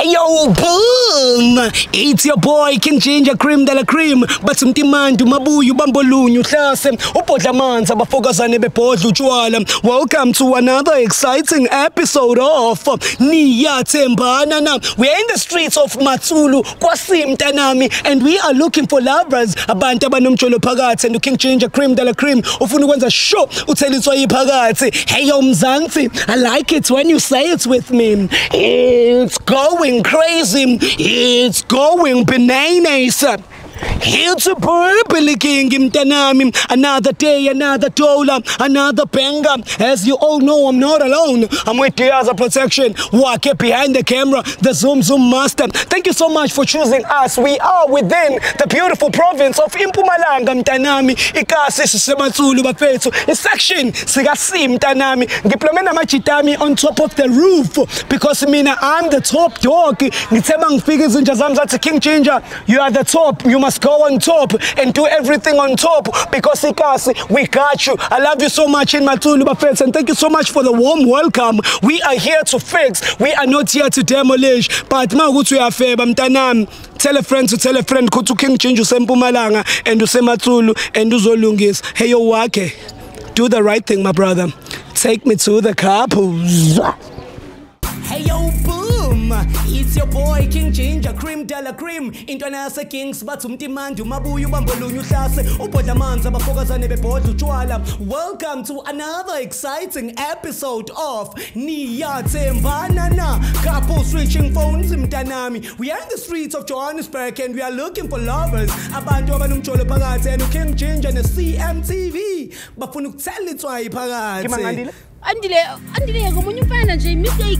Hey yo, boom! It's your boy King Ginger Cream de la Cream. But some demand to Mabuyu Bambolunyu Classem. Upotlamanza Bafokazane Bepodlu Jualam. Welcome to another exciting episode of Niya Tembanana. We're in the streets of Matsulu, Kwasim Tanami, and we are looking for lovers. Abantabanum Cholo Pagats and King Ginger Cream de la Cream. Ufunuanza show, Uteliswai Pagats. Hey yo, Mzansi, I like it when you say it with me. It's going crazy. It's going bananas. It's a purple king Mtanami. Another day, another dollar, another banger. As you all know, I'm not alone. I'm with Tiaza Protection. Walk behind the camera, the Zoom Master. Thank you so much for choosing us. We are within the beautiful province of Mpumalanga Mtanami. Ikasi Sematsulu Bafetsu. A section Sigasi Mtanami. Diplomena Machitami on top of the roof. Because I'm the top dog. Nitemang figures in Jazamza King Ginger. You are the top. You must go on top and do everything on top because Ikasi, we got you. I love you so much in Matulu Bafets, and thank you so much for the warm welcome. We are here to fix. We are not here to demolish. But Magutu Afeba Mtanam. Tell a friend to tell a friend go to King Ginger Sempumalanga and do Sematulu and do Zolungis. Hey yo Wake. Do the right thing, my brother. Take me to the couples. Hey yo boom! It's your boy King Ginger Cream de la Cream. Internasa Kings Batumtimandu Mabuyu Bambolunyu Class Upodamanza Bafokazane Bepodlu Juala. Welcome to another exciting episode of Niya Tembanana. Couples switching phones in Tanami. We are in the streets of Johannesburg and we are looking for lovers. Abantu abanum cholo pagate and King Ginger and the CMTV. Bafunuk tell it why pagate. Andile ngomunye umfana nje mistake.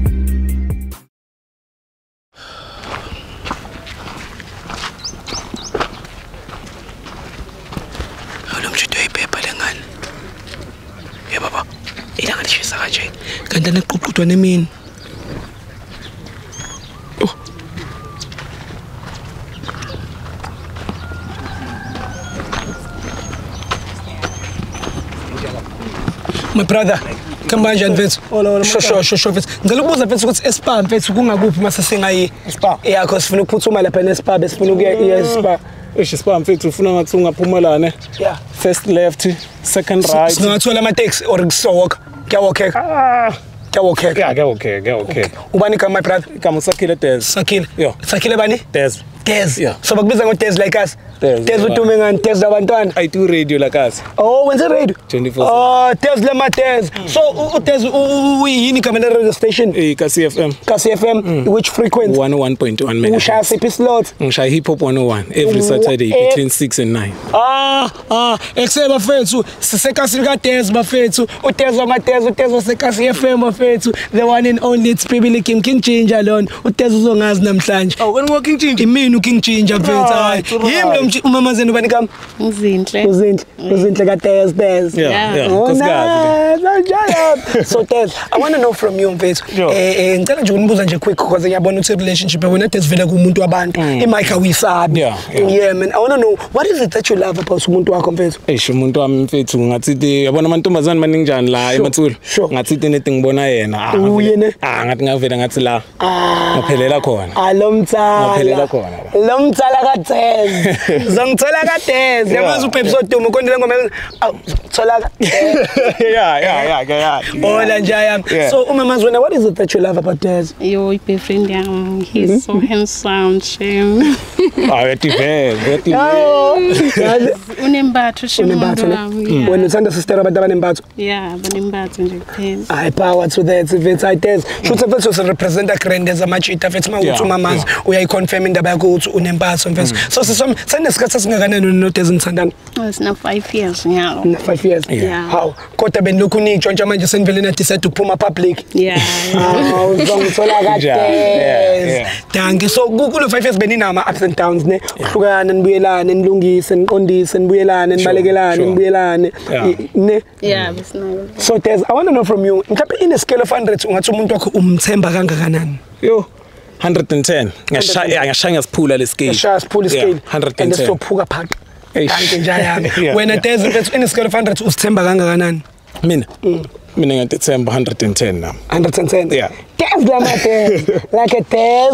Yeah, Baba. Ilanga lishisa kanje. Kanti neqhuqhuthwa nemini. Oh. My brother, come on, Jan Vets. Sure, Vets. Ngalobuza Vets ukuthi espa mfethu kungakuphi mase singayi. Spa. Yeah, because sifuna ukuphuthuma lapha nespa besifuna ukuya espa. Spa mfethu ufuna ngathi ungaphumelane. Yeah. First left, second right. Singathola ama taxi or kusoka. Kuyawokeka. Kuyawokeka. Yeah, okay. Ubani ka my brother? Igama Sakhile Des. Sakhile. Yeah. Sakhile bani? Des. Yeah. So bakubiza ngo Des like us. Des utume ngani Des labantwana? I do radio like us. Oh, when's it radio? 24. Oh, Des lema Des. So Des yini kamera radio station? Kasi FM. Kasi FM, which frequency? 101.1 megahertz. Ushaya siphi slot? Ngishaya hip hop 101 every Saturday between 6 and 9. Ekseba bafethu, sisekasi ka Des bafethu. UDes wamadez, UDes wasekasi FM bafethu. The one and only it's Pibili King Ginger lona. UDes uzongazi namhlanje. Oh, when walking Ginger? Imini King Ginger bafethu. Yimi lo umamazeni ubani kami? Uzinhle ka Des. Yeah. So Des, I want to know from you mfethu. Ngicela nje unibuza nje quick because ngiyabona ukuthi relationship wena Des vela kumuntu wabantu. Imike awisabi. Yeah man, I want to know what is it that you love about umuntu wakho mfethu? Umuntu wami mfethu ngathi yabona amantombazane maningi njani la eMatsulu. Ngathi anything ngibona yena. Uyena? Ngathi ngavela ngathi la. Ngaphelela khona. Ngaphelela khona. Lo mtsala ka Des. Zongithola ka Des. Yamazi uPepsi odumo kondile ngoma thola ka. Yeah. Hola njaya. So umamazi wena, what is it that you love about Des? Yo, boyfriend yami, he's so handsome, shame. Yathi Unembatho Unembatho ne? Wena uthanda sister abantu abanembatho? Yeah, banembatho nje kuphela. Hayi power to that Vets I Des. Shothi mfethu se represent grand as amachita Vets mawuthi umamazi uyayiconfirm indaba yakho ukuthi unembatho mfethu. So senesikhathi singakanani no Des nithandana? It's now 5 years now. 5 years. Yeah. How? Kodwa benilokhu nitshontsha manje senivele na decide ukuphuma public. Yeah. Uzongithola ka Des. Danke. So kulo 5 years beninama ups and downs ne. Uhlukana nibuyelana nilungise niqondise nibuyelana nibalekelane nibuyelane ne. Yeah, besinayo. So Des, I want to know from you, mhlawumbe in a scale of 100 ungathi umuntu wakho umthemba kangakanani? Yo 110. Ngashaya ngasiphula le scale. Ngashaya siphula scale. 110. And sophuka phaka. Kanti njaya. Wena Des mfethu in a scale of 100 usithemba kangakanani? Mina Mina ngiyathemba 110 now. 110. Yeah. Like a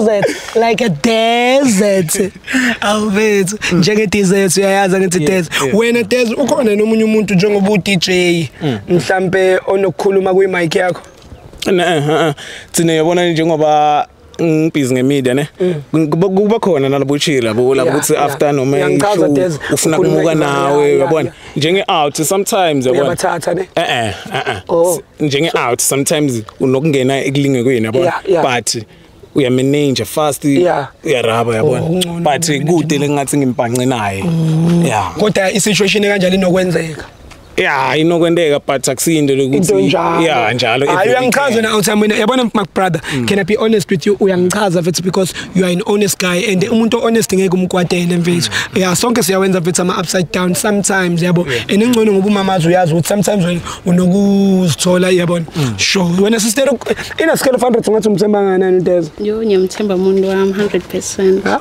desert. Awubethu njenge desert uyayazi ngithi desert. Wena desert ukhona nomunye umuntu njengoba u DJ mhlambe onokukhuluma kwi mic yakho? Thina yabona njengoba ngibhizi ngemedia ne kuba khona nalabo chila labo ukuthi after noma ufuna kumuka nawe yabona njenge out sometimes yabona uyabathatha ne njenge out sometimes unokungena ekulingekweni yabona but uyamanage fast uyaraba yabona but kude lengathi ngimpanqe naye yeah kodwa isituation kanjalo inokwenzeka yeah inokwendeka but akusinde ukuthi yeah njalo uyangichaza na uthi mina yabona my brother can I be honest with you uyangichaza futhi because you are an honest guy and umuntu honest ngeke umkwatele mfethu yeah sonke siyawenza futhi ama upside down sometimes yabo and engcono ngoba umamazi uyazi ukuthi sometimes unokuzithola yabona sure wena sister ina scale of 100 ungathi umthemba kanani uDezo yo ngiyamthemba umuntu wami 100%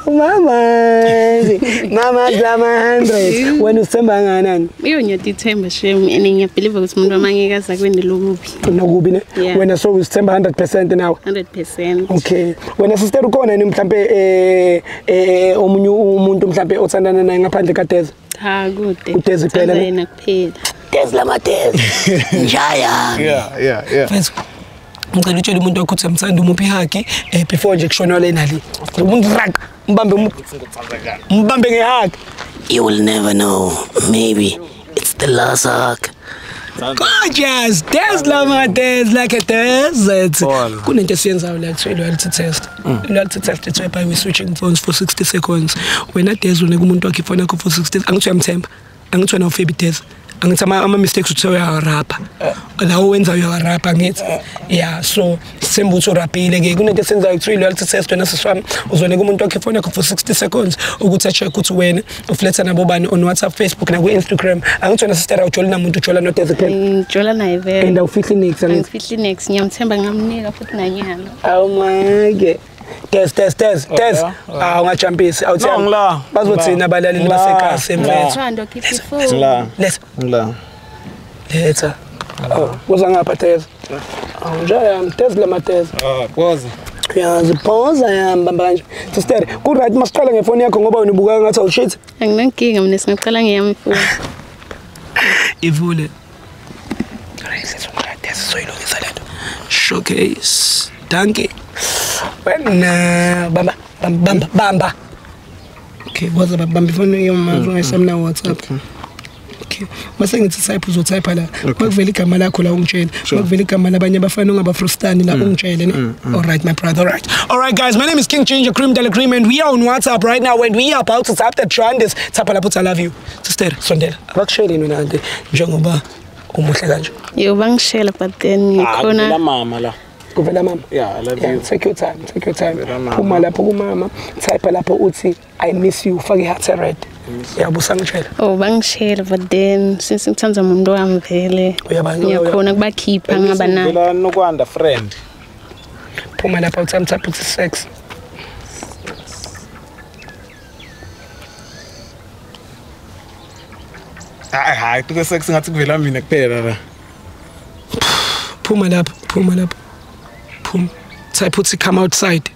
mama zama 100 wena usithemba kanani yo ngiyadithemba and ngiyabelieve ukuthi umuntu amangekaza kwende lokubi nokubi ne wena so usithemba 100% now 100% okay wena sister ukhona ni mhlambe omunye umuntu mhlambe othandana naye ngaphandle kaDezo kude uDezo phela yena kuphela Dezo lamaDezo njaya yeah ngicela utshela umuntu wakho ukuthi amthanda umuphi haki before nje kushona lena li umuntu raq mbambe ngehaki you will never know maybe it's the last hug. Gorgeous, there's lamaDezo like a desert. Kunento esiyenzayo la kuthiwa loyalty test. Loyalty test it's whereby we switching phones for 60 seconds. Wena Dezo unika umuntu wakhe ifoni yakho for 60 angithi uyamthemba. Angithi wena uFabi Dezo. Angithi ama mistakes uthi uyarapha. La wenza uyarapha ngithi. Yeah, so sembu uthi urapile ke kunento esiyenzayo kuthiwa loyalty test wena siswami uzonika umuntu wakhe ifoni yakho for 60 seconds ukuthi check ukuthi wena ufletha nabo bani on WhatsApp, Facebook na ku Instagram. Angithi wena sister ujola namuntu ujola no Dezo phela. Ngijola naye vele. And awufihli next angithi. Ngifihli next ngiyamthemba ngamnika futhi nanyalo. Oh my god. Test. Ungajumpisi awuthi bazothina abalaleli basekhaya semfethu. Uthando keep it full. Letha. Kuza ngapha Dezo. Njaya Dezo lamaDezo. Phoza. Uyaziphoza yamba kanje. Sister, ku right masiqala ngefoni yakho ngoba wena ubuka ngathi awushit. Anginankinga mina singaqala ngeyami ifoni. Ivule. Let's Dezo soyilungisa lento. Showcase. Danke. Wena bamba. Okay, waza bamba ifoni yomama ngayisamna WhatsApp. Okay. Mase ngithi type uzotype la. Makuvela igama lakho la ungitshela. Makuvela igama labanye abafana ongabafrustani la ungitshele ne. All right my brother, all right guys, my name is King Ginger Cream de la Cream and we are on WhatsApp right now and we are about to tap the trenders. Tap la put I love you. Sister, sondela. Abakushele mina nje njengoba umuhle kanje. Yo bangishela but then ngikhona la mama la. Kuvela mama. Yeah, I love you. Take your time. Phuma lapho kumama, type lapho uthi I miss you, fake heart red. Yabo sangitshela. Oh bangishela but then since ngithandza umuntu wami vele. Ngiyakhona kubakhipha ngaba nayo. Vela nokwanda friend. Phuma lapho uthi type uthi sex. Hayi tuke sex ngathi kuvela mina kuphela la. Phuma lapho. Type uthi come outside.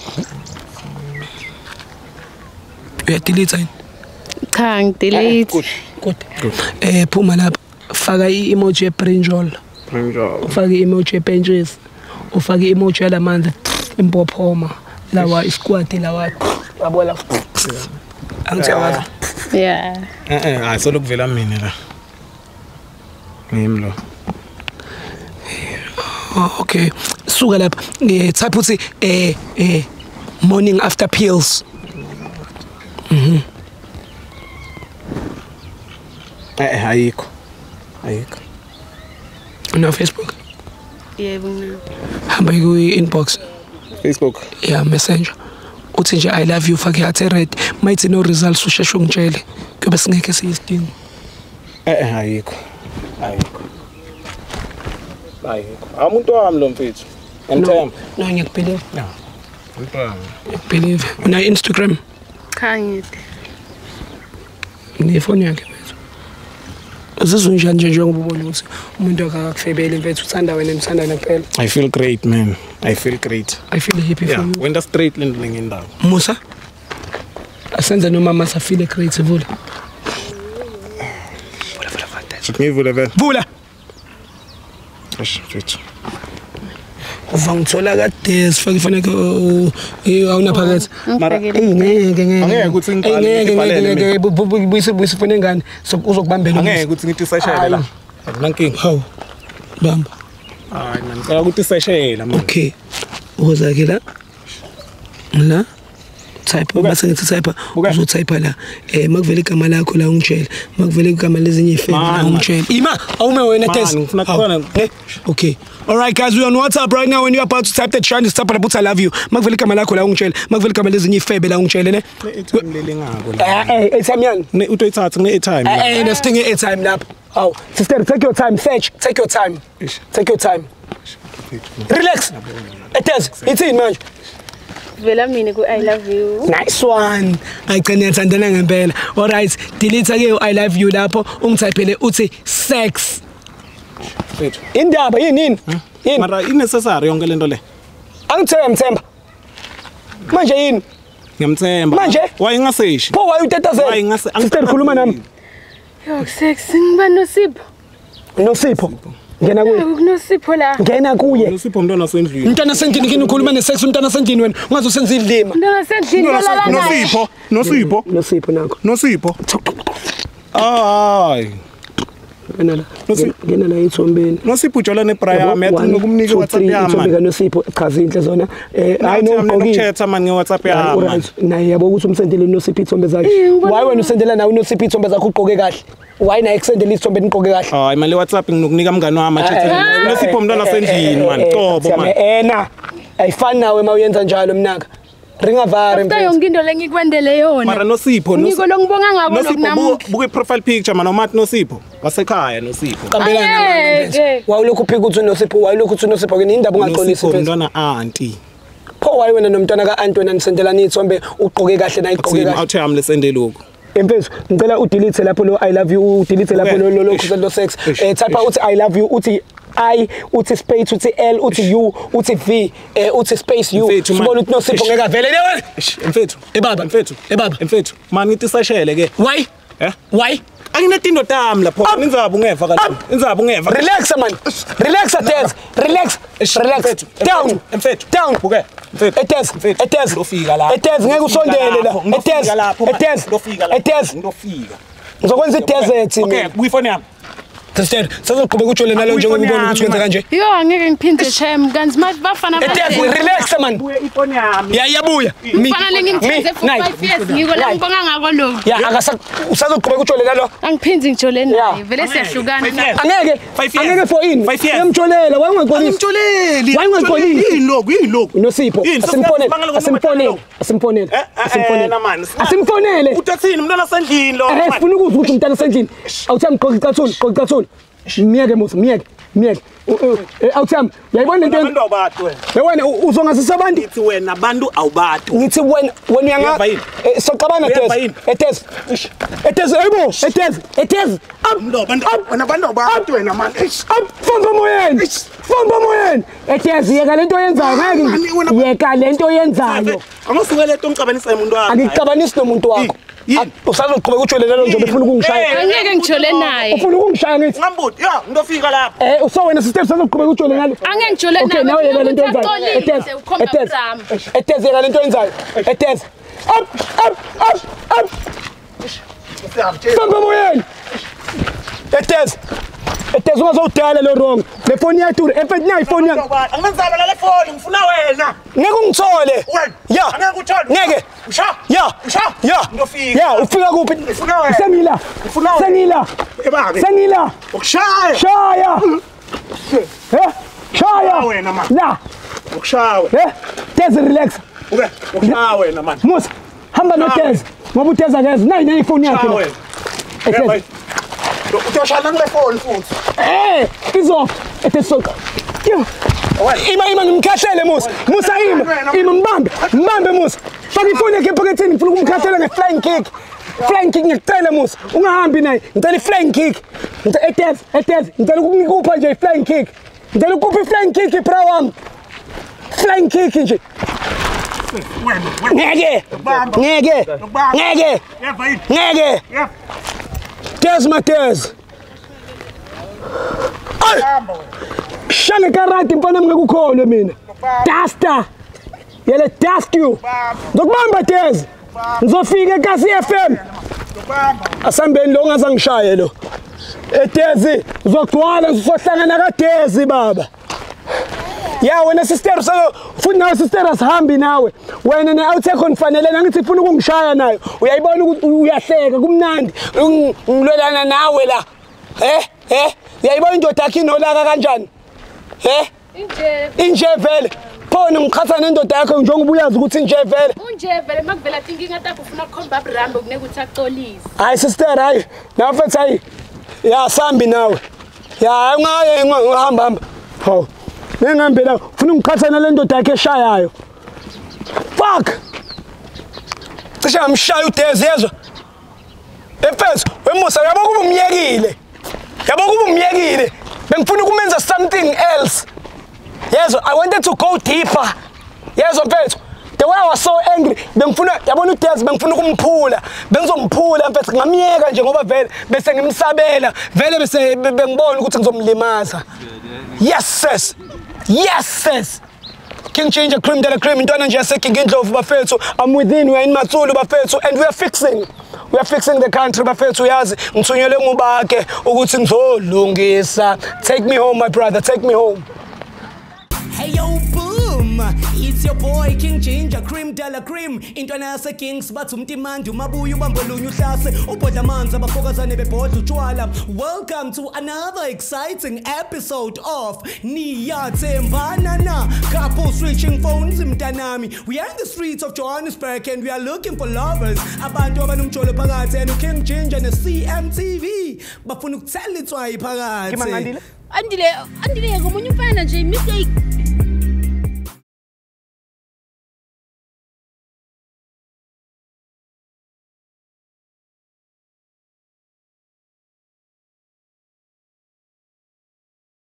Delete it. Cha delete. Good. Phuma lapho faka i-emoji ye-brinjol. Ufake i-emoji ye-benches. Ufake i-emoji yalamanzi impophoma. Lawa isquad lawa. Yabona. Angiyawazi. Yeah. Hayi solo kuvela mina la. Ngimlo. Okay. Suka lapha. Type uthi morning after pills. Ayikho. No Facebook. Yebo ngina. Hamba ku inbox. Facebook. Yeah, Messenger. Uthi nje I love you fake heart red. Mayithi no results usheshe ungitshele. Kube singeke siyisidingo. Ayikho. Umuntu wami lo mfethu. Ngiyamthemba. No, ngiyakubelieve. No. Umuntu wami. Ngiyakubelieve. Una Instagram. Cha ngide. Nefoni yakhe mfethu. Uzizwe njani nje njengoba ubona ukuthi Umuntu akakufebele mfethu uthanda wena emthandana kuphela. I feel great man. I feel great. I feel happy for you. Wenda straight lendle ngendawo. Musa. Asenza nomama safile great vula. Ngivula vele. Vula. Mfethu. Uvangithola kade sifake faneke awuna phakathi. Mara ngeke angeke ukuthi ngibhalele buyise fune ngane uzokubambela. Angeke ukuthi ngithi sashayela la. Akunankinga. Hawu. Bamba. Hayi man, ngicela ukuthi sashayela man. Okay. Uzake la. La. Type base ngithi type uzotype la makuvele igama lakho la ungitshela makuvele igama lezinye ifeni la ungitshela ima awume wena test ngifuna khona okay all right guys, we on WhatsApp right now. When you're about to type the chat, stop and put I love you makuvele igama lakho la ungitshela makuvele igama lezinye ifebe la ungitshela ne leli ngako la airtime yani ne utoyithatha ne airtime nesting airtime lapho hawu sister take your time search take your time relax it's in manje Vela mina ku I love you. Nice one. Ayigcina yathandana ngempela. All right, delete ke I love you lapho ungithaphele uthi sex. Wethu. Indaba yini? Yini? Mara necessary yonke lento le. Angithemba. Manje yini? Ngiyamthemba. Manje? Why ngaseshi? Pho why utetazela? Why ngase angikhuluma nami. Yo sex ngiba noSipho. NoSipho. Ngena kuye. NoSipho la. Ngena kuye. NoSipho umntwana sendlini. Umntwana sendlini kini ukhuluma nesex umntwana sendlini wena. Ungaze usenza idlima. Umntwana sendlini la. NoSipho nakho. NoSipho. Hayi. Ngena la ithombeni. NoSipho ujola neBrian yathi nokumnika WhatsApp yami. Ithombe NoSipho chaza inhle zona. I know ngokukhetha man ngeWhatsApp yami. Naye yabo ukuthi umsendele NoSipho ithombe zakhe. Why wena usendela nawe NoSipho ithombe zakhe ugqoke kahle? Why na extendele ithombe nigqoke kahle? Hayi manje WhatsApp nginokunika umngane wami athi NoSipho umntwana sendlini man. Qobo man. Ayifani nawe mawuyenza njalo mnaka. Ringa vare mfethu. Yonke into lengikwendele yona. Mara NoSipho ngiko lokubonga ngabo nokunamuhla. Buke profile picture man umathi NoSipho wasekhaya NoSipho. Qambelana manje. Wawulokhu uphika ukuthi NoSipho wayilokhu ukuthi NoSipho ke indaba ungaxolisi mfethu. Umntwana auntie. Pho wayi wena nomntwana kaAnti wena nisendela nithombe ugqoke kahle na igqoke kahle. Awuthi yami lesende lokho. Mfethu ngicela udelete lapho lo I love you udelete lapho lo kuselo sex type uthi I love you uthi I uthi space uthi L uthi U uthi V uthi space U sibona ukuthi NoSipho ngeke vele le mfethu mfethu man ngithi sashele ke why why anginetindo tami lapho inzaba ungeva kanti inzaba ungeva relax man relax atez relax down mfethu down buke mfethu etez lofika la etez ngeke usondele la etez ngizofika ngizokwenza idesert okay kuyifoni yami sister sazoqhubeka utshole nalo njengoba ubona ukuthi wenza kanje yo angeke ngiphinde chem kanti manje bafana etez relax man ifoni yami yabuya kufanele ngimthenze for 5 years ngiko la ngibonga ngako lokho ya usazoqhubeka utshole nalo angiphindi ngitshole naye vele siyahlukana angeke for in ngiyamtsholela wayengaqolile yini lokho NoSipho asimfonele utathini umntwana sendlini lo ufuna ukuthi umntwana sendlini awuthami gqoka icathula miyeke musa miyeke awuthami uyayibona lento abantu awubathi wena uzongazisa abantu ngithi wena abantu awubathi ngithi wena uyanga soqabana etez ebo etez wena abantu awubathi wena man fomba moyeni etez yeka lento oyenzayo ngeke yeka lento oyenzayo angasuke lento ngicabanisa umuntu wakho angikucabanisi nomuntu wakho usazoqhubeka utshole lelo nje befuna ukungishaya angeke ngitshole naye ufuna ukungishaya ngithi ngambuti ya ngidofika lapha so wena sister usazoqhubeka utshole ngalo angeke ngitshole naye nawe yeka lento oyenzayo etez yeka lento oyenzayo etez up famba moyeni etez ungazowudala lo wrong le phone yakho efethi nayi phone yakho angenzaba la phone ngifuna wena ngeke ungithole ya angeke uthole ngeke ya ngidofika ya ufika kuphi sengila ebabe ukushaya shaya wena man la ukushawe tez relax ukushawe wena man musa hamba notez ngoba uteza keze nayi phone yakho utoshana ngale phone futhi izo etesoka ima ngimkhahlele musa ima mbambe musa faka ifoni yakhe ephaketheni ngifuna ukumkhahlela nge-flying kick Flying kick ngicela musa. Ungahambi naye. Ngicela flying kick. Etez. Ngicela ukunikupha nje flying kick. Ngicela ukupha flying kick bro wami. Flying kick nje. Ngeke. Tez Matez. Shane karate mfana ngekukholwe mina. Duster. Yele dust you. Ngokubamba Tez. Ngizofika eKasi FM. Asambeni lo ngazangishaye lo. Etezi uzogcwala uzohlangana kaDezi baba. Ya wena sister so futhi nawe sister asihambi nawe. Wena ne outtake onifanele nangithi ufuna ukungishaya nayo. Uyayibona ukuthi uyahleka kumnandi. Ngilwelana nawe la. Uyayibona indoda yakhe inolaka kanjani? Inje vele. Phone ngikhatha nendoda yakho njengoba uyazi ukuthi inje vele. Unje vele makuvela inkinga takho ufuna ukukhomba Brambo kuneke ukuthi axolise. Hayi sister hayi. Nawe mfethu hayi. Ya sambi nawe. Ya ngihamba. Hawu. Nengambe la ufuna ungikhatha nale ndoda yakhe eshayayo. Fuck. Cishe ngamshaya uDezi yezwa. Efethu wemusa yabo kuba umyekile. Bengifuna ukumenza something else. Yezwa I wanted to go deeper. Yezwa mfethu. The way I was so angry, bengifuna yabona uDezi bengifuna ukumphula. Bengizomphula mfethu ngamiyeka nje ngoba vele bese ngimsabela. Vele bese bengibona ukuthi ngizomlimaza. Yes sis. King Ginger Cream de la Cream intwana nje yaseKing Indlovu bafethu. I'm within, we're in Matsulu bafethu and we are fixing the country bafethu yazi ngithunyelwe ngubake ukuthi ngizolungisa. Take me home my brother, take me home. Hey yo boom, it's your boy King Ginger Cream de la Cream intwana yaseKings bathi umtimandi umabuya ubambolunya uhlase ubhodla amanzi abafokazane bebhodla utshwala. Welcome to another exciting episode of Niyathembana na couple switching phones mntanami. We are in the streets of Johannesburg and we are looking for lovers. Abantu abanomjolo phakathi and King Ginger ne CMTV bafuna ukuthela itswayi phakathi. Andile ngomunye umfana nje mistake.